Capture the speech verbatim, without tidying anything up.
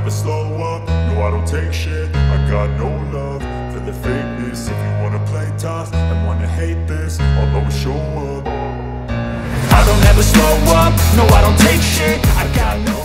never slow up, no I don't take shit. I got no love for the fakeness. If you wanna play tough and wanna hate this, I'll always show up. I don't ever slow up, no I don't take shit. I got no